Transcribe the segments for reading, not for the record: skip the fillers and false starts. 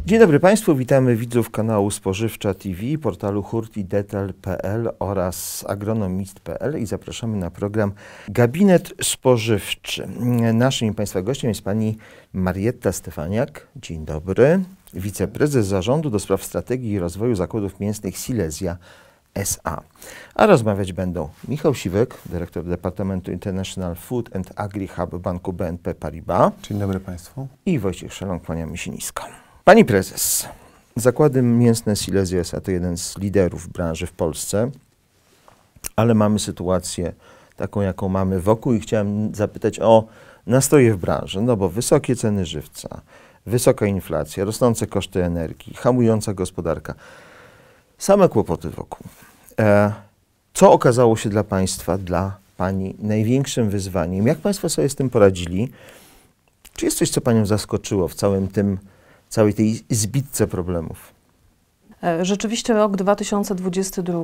Dzień dobry Państwu, witamy widzów kanału Spożywcza TV, portalu hurtidetal.pl oraz agronomist.pl i zapraszamy na program Gabinet Spożywczy. Naszym Państwa gościem jest pani Marietta Stefaniak. Dzień dobry. Wiceprezes Zarządu do Spraw Strategii i Rozwoju Zakładów Mięsnych Silesia S.A. A rozmawiać będą Michał Siwek, dyrektor Departamentu International Food and Agri Hub Banku BNP Paribas. Dzień dobry Państwu. I Wojciech Szelong, kłaniamy się nisko. Pani prezes, Zakłady Mięsne Silesia S.A. to jeden z liderów branży w Polsce, ale mamy sytuację taką, jaką mamy wokół i chciałem zapytać o nastroje w branży, no bo wysokie ceny żywca, wysoka inflacja, rosnące koszty energii, hamująca gospodarka, same kłopoty wokół. Co okazało się dla Państwa, dla Pani największym wyzwaniem? Jak Państwo sobie z tym poradzili? Czy jest coś, co Panią zaskoczyło w całej tej zbitce problemów? Rzeczywiście rok 2022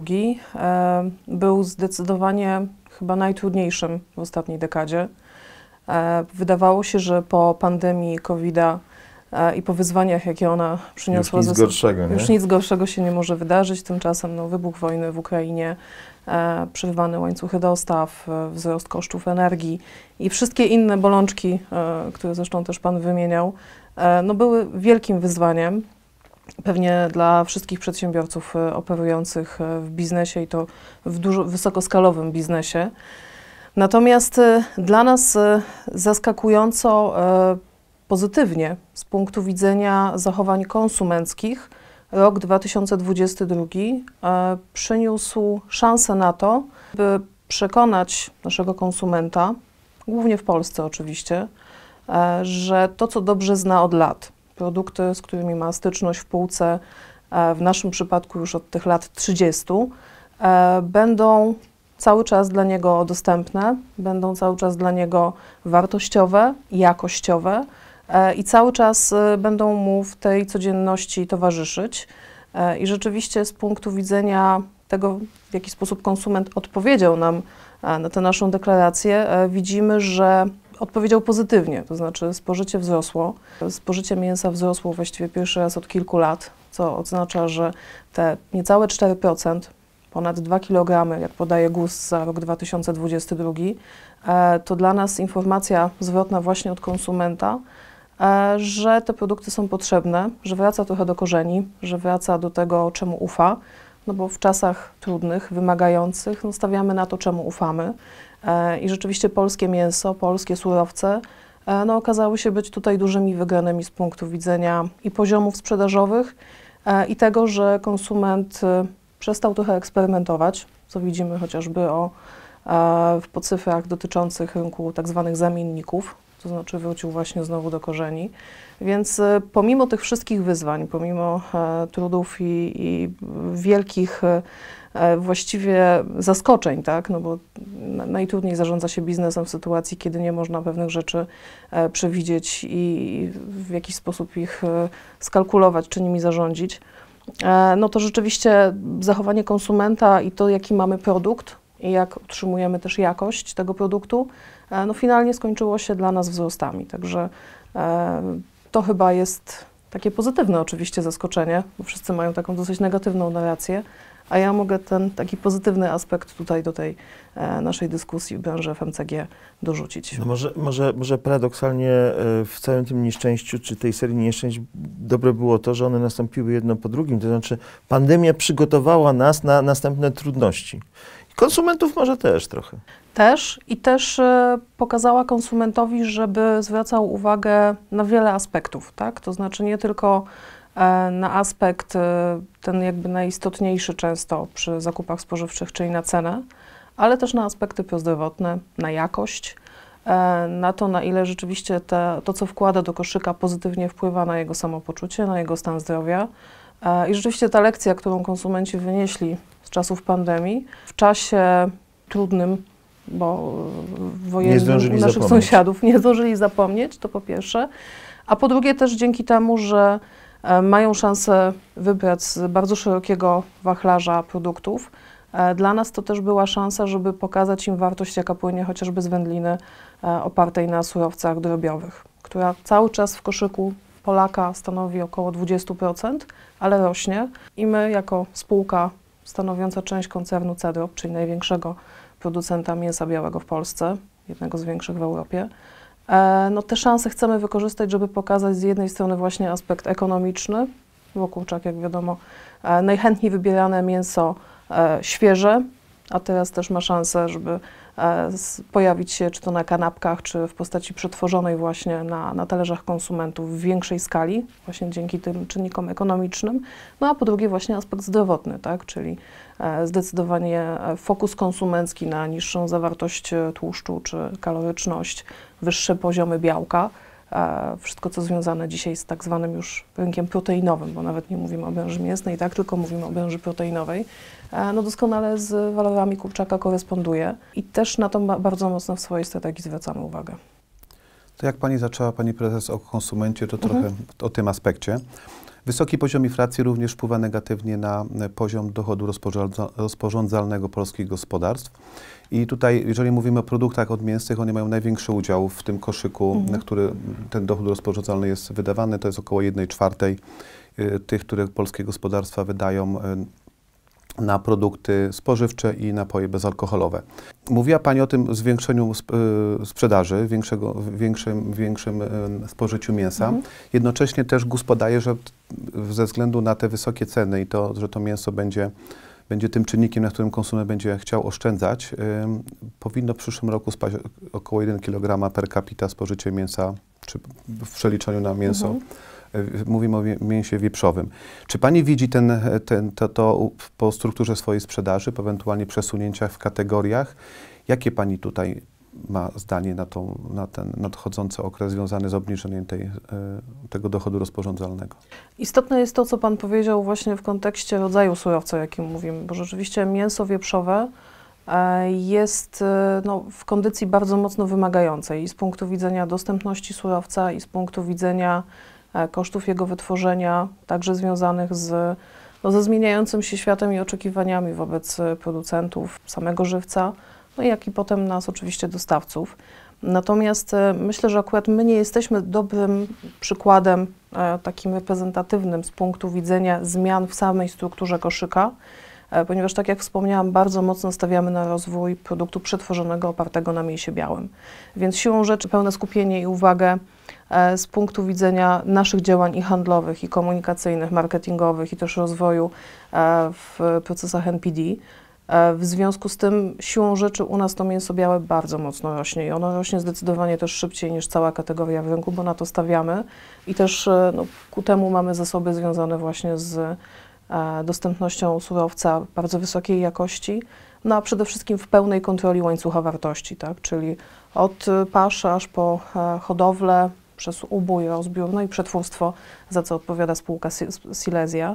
był zdecydowanie chyba najtrudniejszym w ostatniej dekadzie. Wydawało się, że po pandemii COVID-a i po wyzwaniach, jakie ona przyniosła, już nic gorszego się nie może wydarzyć. Tymczasem wybuch wojny w Ukrainie, przerwane łańcuchy dostaw, wzrost kosztów energii i wszystkie inne bolączki, które zresztą też Pan wymieniał, były wielkim wyzwaniem, pewnie dla wszystkich przedsiębiorców operujących w biznesie i to w wysokoskalowym biznesie. Natomiast dla nas zaskakująco pozytywnie z punktu widzenia zachowań konsumenckich rok 2022 przyniósł szansę na to, by przekonać naszego konsumenta, głównie w Polsce oczywiście, że to, co dobrze zna od lat, produkty, z którymi ma styczność w półce, w naszym przypadku już od tych lat 30, będą cały czas dla niego dostępne, będą cały czas dla niego wartościowe, jakościowe i cały czas będą mu w tej codzienności towarzyszyć. I rzeczywiście z punktu widzenia tego, w jaki sposób konsument odpowiedział nam na tę naszą deklarację, widzimy, że odpowiedział pozytywnie, to znaczy spożycie wzrosło. Spożycie mięsa wzrosło właściwie pierwszy raz od kilku lat, co oznacza, że te niecałe 4%, ponad 2 kg, jak podaje GUS za rok 2022, to dla nas informacja zwrotna właśnie od konsumenta, że te produkty są potrzebne, że wraca trochę do korzeni, że wraca do tego, czemu ufa, no bo w czasach trudnych, wymagających, stawiamy na to, czemu ufamy. I rzeczywiście polskie mięso, polskie surowce okazały się być tutaj dużymi wygranymi z punktu widzenia i poziomów sprzedażowych i tego, że konsument przestał trochę eksperymentować, co widzimy chociażby po cyfrach dotyczących rynku tak zwanych zamienników, to znaczy wrócił właśnie znowu do korzeni. Więc pomimo tych wszystkich wyzwań, pomimo trudów i wielkich właściwie zaskoczeń, tak? No bo najtrudniej zarządza się biznesem w sytuacji, kiedy nie można pewnych rzeczy przewidzieć i w jakiś sposób ich skalkulować, czy nimi zarządzić. No to rzeczywiście zachowanie konsumenta i to, jaki mamy produkt i jak utrzymujemy też jakość tego produktu, finalnie skończyło się dla nas wzrostami. Także to chyba jest takie pozytywne oczywiście zaskoczenie, bo wszyscy mają taką dosyć negatywną narrację, a ja mogę ten taki pozytywny aspekt tutaj do tej naszej dyskusji w branży FMCG dorzucić. No może paradoksalnie w całym tym nieszczęściu, czy tej serii nieszczęść, dobre było to, że one nastąpiły jedno po drugim. To znaczy pandemia przygotowała nas na następne trudności. I konsumentów może też trochę. Też pokazała konsumentowi, żeby zwracał uwagę na wiele aspektów, tak? To znaczy nie tylko na aspekt ten jakby najistotniejszy często przy zakupach spożywczych, czyli na cenę, ale też na aspekty prozdrowotne, na jakość, na to, na ile rzeczywiście to, co wkłada do koszyka, pozytywnie wpływa na jego samopoczucie, na jego stan zdrowia. I rzeczywiście ta lekcja, którą konsumenci wynieśli z czasów pandemii, w czasie trudnym, bo wojennym naszych sąsiadów nie zdążyli zapomnieć, to po pierwsze, a po drugie też dzięki temu, że mają szansę wybrać z bardzo szerokiego wachlarza produktów. Dla nas to też była szansa, żeby pokazać im wartość, jaka płynie chociażby z wędliny opartej na surowcach drobiowych, która cały czas w koszyku Polaka stanowi około 20%, ale rośnie i my jako spółka stanowiąca część koncernu Cedrop, czyli największego producenta mięsa białego w Polsce, jednego z większych w Europie, no te szanse chcemy wykorzystać, żeby pokazać z jednej strony właśnie aspekt ekonomiczny, bo kurczak, jak wiadomo, najchętniej wybierane mięso świeże, a teraz też ma szansę, żeby pojawić się czy to na kanapkach, czy w postaci przetworzonej właśnie na talerzach konsumentów w większej skali, właśnie dzięki tym czynnikom ekonomicznym. No a po drugie właśnie aspekt zdrowotny, tak? Czyli zdecydowanie fokus konsumencki na niższą zawartość tłuszczu czy kaloryczność, wyższe poziomy białka. Wszystko, co związane dzisiaj z tak zwanym już rynkiem proteinowym, bo nawet nie mówimy o branży mięsnej, tak, tylko mówimy o branży proteinowej, no doskonale z walorami kurczaka koresponduje i też na to bardzo mocno w swojej strategii zwracamy uwagę. To jak Pani zaczęła, Pani Prezes, o konsumencie, to trochę o tym aspekcie. Wysoki poziom inflacji również wpływa negatywnie na poziom dochodu rozporządzalnego polskich gospodarstw. I tutaj, jeżeli mówimy o produktach odmięsnych, one mają największy udział w tym koszyku, na który ten dochód rozporządzalny jest wydawany. To jest około 1/4 tych, które polskie gospodarstwa wydają na produkty spożywcze i napoje bezalkoholowe. Mówiła Pani o tym zwiększeniu sprzedaży, większym spożyciu mięsa. Jednocześnie też GUS podaje, że ze względu na te wysokie ceny i to, że to mięso będzie tym czynnikiem, na którym konsument będzie chciał oszczędzać, powinno w przyszłym roku spaść około 1 kg per capita spożycie mięsa, czy w przeliczeniu na mięso. Mówimy o mięsie wieprzowym. Czy Pani widzi to po strukturze swojej sprzedaży, po ewentualnie przesunięciach w kategoriach? Jakie Pani tutaj ma zdanie na ten nadchodzący okres związany z obniżeniem tego dochodu rozporządzalnego? Istotne jest to, co Pan powiedział właśnie w kontekście rodzaju surowca, o jakim mówimy, bo rzeczywiście mięso wieprzowe jest w kondycji bardzo mocno wymagającej i z punktu widzenia dostępności surowca, i z punktu widzenia kosztów jego wytworzenia, także związanych ze zmieniającym się światem i oczekiwaniami wobec producentów, samego żywca, no jak i potem nas oczywiście dostawców. Natomiast myślę, że akurat my nie jesteśmy dobrym przykładem takim reprezentatywnym z punktu widzenia zmian w samej strukturze koszyka, ponieważ tak jak wspomniałam, bardzo mocno stawiamy na rozwój produktu przetworzonego opartego na mięsie białym. Więc siłą rzeczy pełne skupienie i uwagę z punktu widzenia naszych działań i handlowych, i komunikacyjnych, marketingowych, i też rozwoju w procesach NPD. W związku z tym siłą rzeczy u nas to mięso białe bardzo mocno rośnie i ono rośnie zdecydowanie też szybciej niż cała kategoria w rynku, bo na to stawiamy i też ku temu mamy zasoby związane właśnie z dostępnością surowca bardzo wysokiej jakości, no a przede wszystkim w pełnej kontroli łańcucha wartości, tak? Czyli od paszy aż po hodowlę, przez ubój, rozbiór, no i przetwórstwo, za co odpowiada spółka Silesia.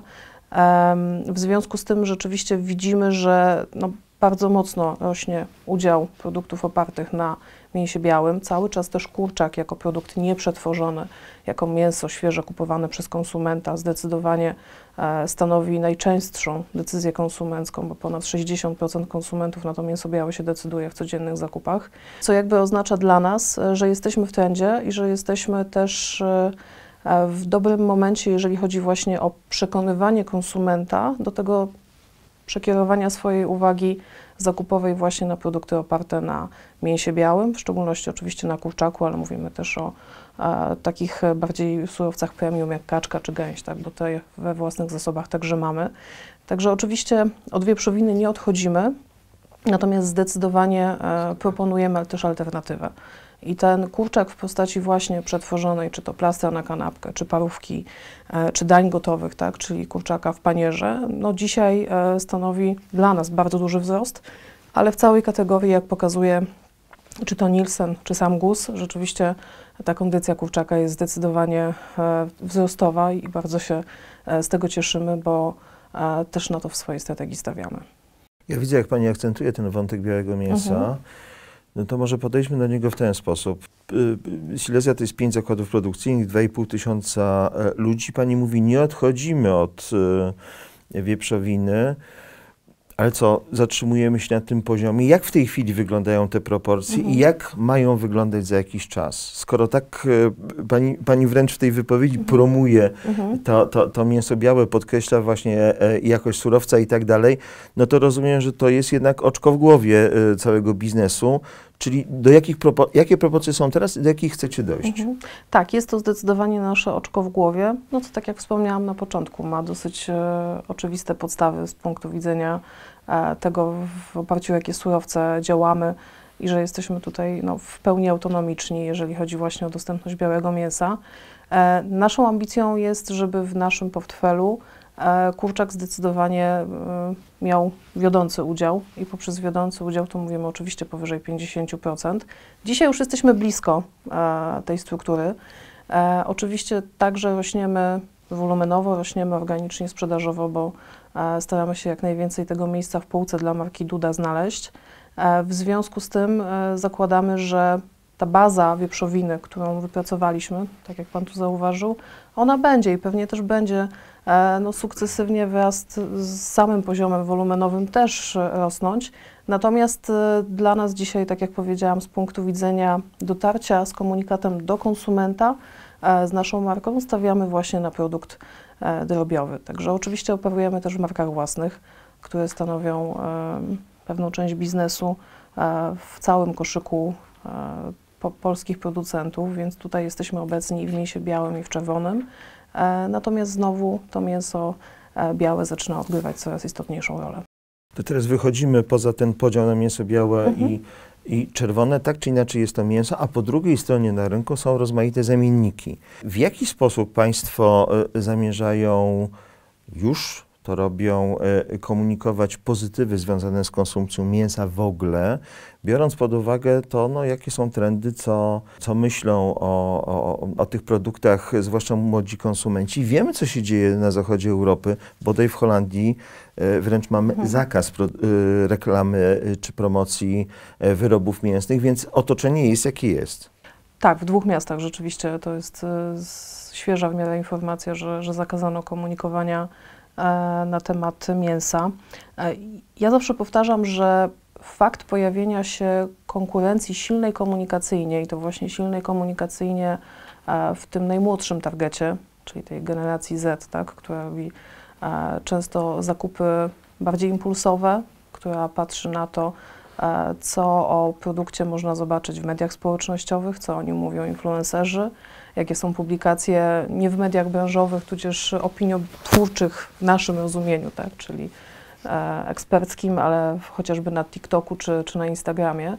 W związku z tym rzeczywiście widzimy, że bardzo mocno rośnie udział produktów opartych na mięsie białym. Cały czas też kurczak jako produkt nieprzetworzony, jako mięso świeże kupowane przez konsumenta zdecydowanie stanowi najczęstszą decyzję konsumencką, bo ponad 60% konsumentów na to mięso białe się decyduje w codziennych zakupach, co jakby oznacza dla nas, że jesteśmy w trendzie i że jesteśmy też w dobrym momencie, jeżeli chodzi właśnie o przekonywanie konsumenta do tego przekierowania swojej uwagi zakupowej właśnie na produkty oparte na mięsie białym, w szczególności oczywiście na kurczaku, ale mówimy też o takich bardziej surowcach premium jak kaczka czy gęś, tak, bo te we własnych zasobach także mamy. Także oczywiście od wieprzowiny nie odchodzimy, natomiast zdecydowanie proponujemy też alternatywę. I ten kurczak w postaci właśnie przetworzonej, czy to plastra na kanapkę, czy parówki, czy dań gotowych, tak, czyli kurczaka w panierze, no dzisiaj stanowi dla nas bardzo duży wzrost, ale w całej kategorii, jak pokazuje czy to Nielsen, czy sam GUS, rzeczywiście ta kondycja kurczaka jest zdecydowanie wzrostowa i bardzo się z tego cieszymy, bo też na to w swojej strategii stawiamy. Ja widzę, jak Pani akcentuje ten wątek białego mięsa. No to może podejdźmy do niego w ten sposób. Silesia to jest 5 zakładów produkcyjnych, 2,5 tysiąca ludzi. Pani mówi, nie odchodzimy od wieprzowiny, Ale co, zatrzymujemy się na tym poziomie? Jak w tej chwili wyglądają te proporcje i jak mają wyglądać za jakiś czas? Skoro tak pani wręcz w tej wypowiedzi promuje to mięso białe, podkreśla właśnie jakość surowca i tak dalej, no to rozumiem, że to jest jednak oczko w głowie całego biznesu. Czyli jakie proporcje są teraz i do jakich chcecie dojść? Tak, jest to zdecydowanie nasze oczko w głowie. No to tak jak wspomniałam na początku, ma dosyć oczywiste podstawy z punktu widzenia tego, w oparciu o jakie surowce działamy i że jesteśmy tutaj w pełni autonomiczni, jeżeli chodzi właśnie o dostępność białego mięsa. Naszą ambicją jest, żeby w naszym portfelu kurczak zdecydowanie miał wiodący udział i poprzez wiodący udział to mówimy oczywiście powyżej 50%. Dzisiaj już jesteśmy blisko tej struktury. Oczywiście także rośniemy wolumenowo, rośniemy organicznie, sprzedażowo, bo staramy się jak najwięcej tego miejsca w półce dla marki Duda znaleźć. W związku z tym zakładamy, że ta baza wieprzowiny, którą wypracowaliśmy, tak jak Pan tu zauważył, ona będzie i pewnie też będzie sukcesywnie wraz z samym poziomem wolumenowym też rosnąć. Natomiast dla nas dzisiaj, tak jak powiedziałam, z punktu widzenia dotarcia z komunikatem do konsumenta, z naszą marką stawiamy właśnie na produkt drobiowy. Także oczywiście operujemy też w markach własnych, które stanowią pewną część biznesu w całym koszyku polskich producentów, więc tutaj jesteśmy obecni i w mięsie białym, i w czerwonym. Natomiast znowu to mięso białe zaczyna odgrywać coraz istotniejszą rolę. To teraz wychodzimy poza ten podział na mięso białe i czerwone, tak czy inaczej jest to mięso, a po drugiej stronie na rynku są rozmaite zamienniki. W jaki sposób Państwo zamierzają, już to robią, komunikować pozytywy związane z konsumpcją mięsa w ogóle, biorąc pod uwagę to, jakie są trendy, co myślą o tych produktach, zwłaszcza młodzi konsumenci. Wiemy, co się dzieje na zachodzie Europy, bodaj w Holandii wręcz mamy zakaz reklamy czy promocji wyrobów mięsnych, więc otoczenie jest, jakie jest. Tak, w 2 miastach rzeczywiście to jest świeża w miarę informacja, że zakazano komunikowania na temat mięsa. Ja zawsze powtarzam, że fakt pojawienia się konkurencji silnej komunikacyjnie i to właśnie silnej komunikacyjnie w tym najmłodszym targecie, czyli tej generacji Z, tak, która robi często zakupy bardziej impulsowe, która patrzy na to, co o produkcie można zobaczyć w mediach społecznościowych, co o nim mówią influencerzy, jakie są publikacje nie w mediach branżowych, tudzież opiniotwórczych w naszym rozumieniu, tak, czyli eksperckim, ale chociażby na TikToku czy na Instagramie.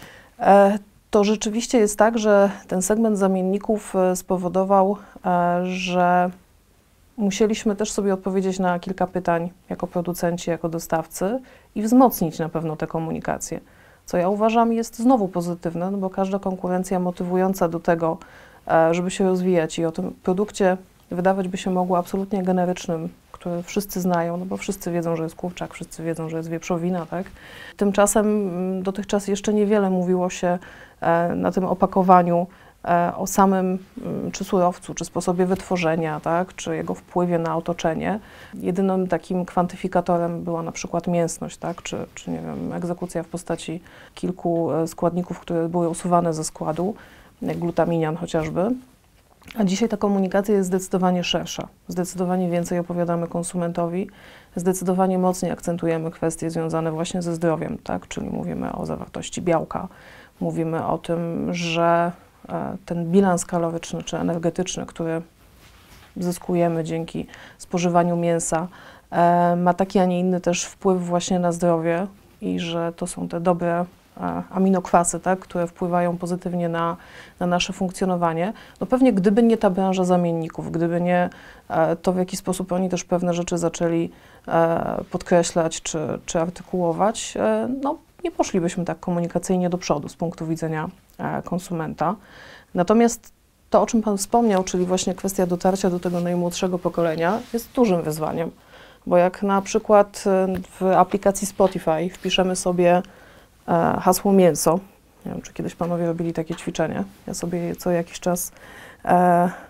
To rzeczywiście jest tak, że ten segment zamienników spowodował, że musieliśmy też sobie odpowiedzieć na kilka pytań jako producenci, jako dostawcy i wzmocnić na pewno te komunikacje. Co ja uważam jest znowu pozytywne, bo każda konkurencja motywująca do tego, żeby się rozwijać i o tym produkcie wydawać by się mogło absolutnie generycznym, który wszyscy znają, bo wszyscy wiedzą, że jest kurczak, wszyscy wiedzą, że jest wieprzowina, tak? Tymczasem dotychczas jeszcze niewiele mówiło się na tym opakowaniu o samym czy surowcu, czy sposobie wytworzenia, tak, czy jego wpływie na otoczenie. Jedynym takim kwantyfikatorem była na przykład mięsność, tak, czy nie wiem, egzekucja w postaci kilku składników, które były usuwane ze składu, jak glutaminian chociażby. A dzisiaj ta komunikacja jest zdecydowanie szersza. Zdecydowanie więcej opowiadamy konsumentowi, zdecydowanie mocniej akcentujemy kwestie związane właśnie ze zdrowiem, tak, czyli mówimy o zawartości białka, mówimy o tym, że ten bilans kaloryczny czy energetyczny, który zyskujemy dzięki spożywaniu mięsa, ma taki, a nie inny też wpływ właśnie na zdrowie i że to są te dobre aminokwasy, tak, które wpływają pozytywnie na nasze funkcjonowanie. No pewnie gdyby nie ta branża zamienników, gdyby nie to, w jaki sposób oni też pewne rzeczy zaczęli podkreślać czy artykułować, no nie poszlibyśmy tak komunikacyjnie do przodu z punktu widzenia konsumenta. Natomiast to, o czym Pan wspomniał, czyli właśnie kwestia dotarcia do tego najmłodszego pokolenia, jest dużym wyzwaniem, bo jak na przykład w aplikacji Spotify wpiszemy sobie hasło mięso, nie wiem, czy kiedyś Panowie robili takie ćwiczenie, ja sobie je co jakiś czas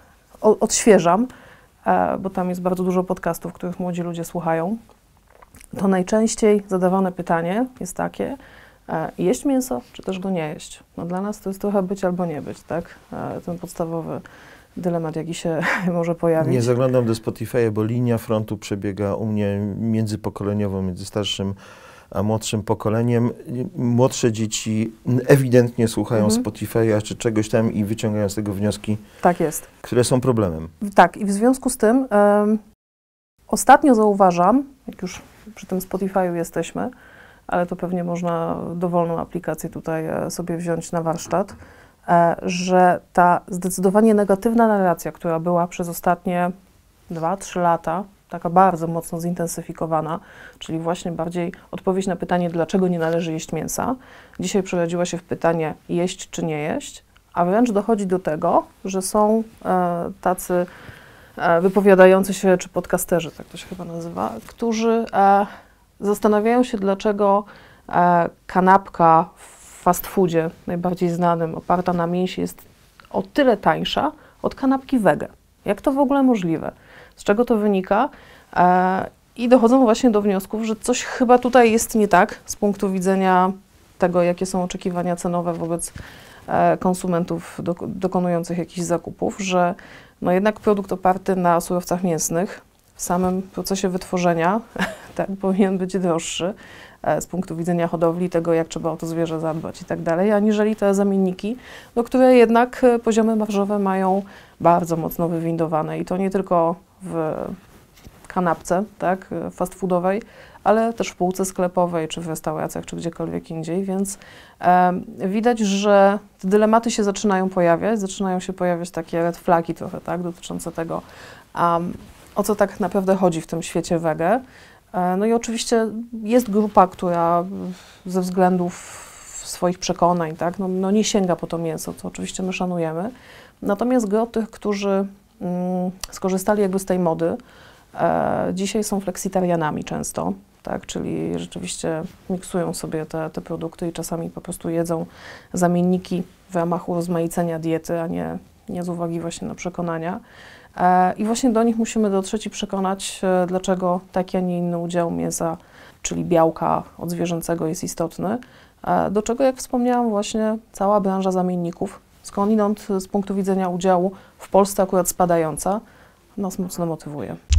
odświeżam, bo tam jest bardzo dużo podcastów, których młodzi ludzie słuchają. to najczęściej zadawane pytanie jest takie, jeść mięso, czy też go nie jeść? No dla nas to jest trochę być albo nie być, tak? Ten podstawowy dylemat, jaki się może pojawić. Nie zaglądam do Spotify'a, bo linia frontu przebiega u mnie międzypokoleniowo, między starszym a młodszym pokoleniem. Młodsze dzieci ewidentnie słuchają Spotify'a czy czegoś tam i wyciągają z tego wnioski, Tak jest. które są problemem. Tak, i w związku z tym ostatnio zauważam, jak już przy tym Spotify'u jesteśmy, ale to pewnie można dowolną aplikację tutaj sobie wziąć na warsztat, że ta zdecydowanie negatywna narracja, która była przez ostatnie 2-3 lata, taka bardzo mocno zintensyfikowana, czyli właśnie bardziej odpowiedź na pytanie, dlaczego nie należy jeść mięsa, dzisiaj przerodziła się w pytanie jeść czy nie jeść, a wręcz dochodzi do tego, że są tacy wypowiadający się, czy podcasterzy, tak to się chyba nazywa, którzy zastanawiają się, dlaczego kanapka w fast foodzie, najbardziej znanym, oparta na mięsie, jest o tyle tańsza od kanapki wege. Jak to w ogóle możliwe? Z czego to wynika? I dochodzą właśnie do wniosków, że coś chyba tutaj jest nie tak z punktu widzenia tego, jakie są oczekiwania cenowe wobec konsumentów dokonujących jakichś zakupów, że no jednak produkt oparty na surowcach mięsnych w samym procesie wytworzenia tak, powinien być droższy z punktu widzenia hodowli, tego jak trzeba o to zwierzę zadbać i tak dalej, aniżeli te zamienniki, no, które jednak poziomy marżowe mają bardzo mocno wywindowane i to nie tylko w kanapce, tak, fast foodowej, ale też w półce sklepowej, czy w restauracjach, czy gdziekolwiek indziej, więc widać, że te dylematy się zaczynają się pojawiać takie red flagi trochę, tak, dotyczące tego, o co tak naprawdę chodzi w tym świecie wege. No i oczywiście jest grupa, która ze względów swoich przekonań, tak, no nie sięga po to mięso, co oczywiście my szanujemy. Natomiast gro tych, którzy skorzystali jakby z tej mody, dzisiaj są fleksitarianami często, tak, czyli rzeczywiście miksują sobie te produkty i czasami po prostu jedzą zamienniki w ramach urozmaicenia diety, a nie z uwagi właśnie na przekonania. I właśnie do nich musimy dotrzeć i przekonać, dlaczego taki, a nie inny udział mięsa, czyli białka odzwierzęcego jest istotny, do czego, jak wspomniałam, właśnie cała branża zamienników, skądinąd z punktu widzenia udziału w Polsce akurat spadająca, nas mocno motywuje.